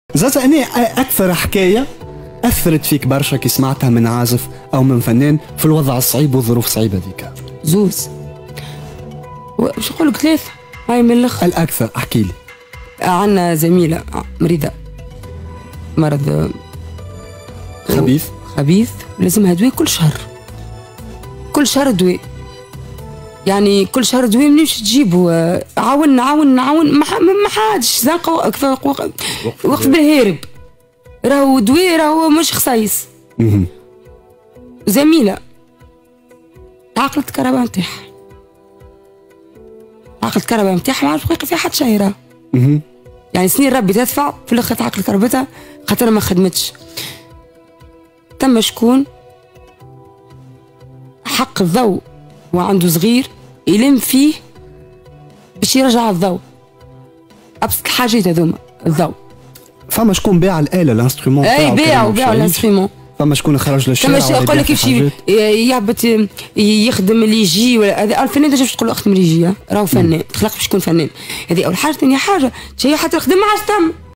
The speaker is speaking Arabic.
زازا أنا أكثر حكاية أثرت فيك برشا كي سمعتها من عازف أو من فنان في الوضع الصعيب والظروف الصعيبة ذيك؟ زوز. باش نقول لك ثلاثة، هاي من الأخر. الأكثر احكي لي. عندنا زميلة مريضة مرض خبيث لازمها دواء كل شهر. كل شهر دواء. يعني كل شهر دواء منيش تجيبه. عاون ما حادش زنقة وقف بالهارب. راهو دواء راهو مش خصايص. زميلة عقلة الكهرباء نتاعها. عقلة الكهرباء نتاعها ما عرفش يوقف فيها حتى شهر. يعني سنين ربي تدفع في الاخر تعقل كهربتها خاطر ما خدمتش. تم شكون حق الضوء وعنده صغير يلم فيه باش يرجع الضوء. ابسط الحاجات هذوما الضوء. فما شكون باع الآلة الانسترومون تاعو؟ باعوا الانسترومون. فما شكون خرج للشارع يقول لك يمشي يهبط يخدم اللي يجي ولا هذا الفنان باش تقول له اخدم اللي يجي راهو فنان تخلق باش يكون فنان. هذه اول حاجه. ثاني حاجه شي حتى الخدمه ما عادش تم.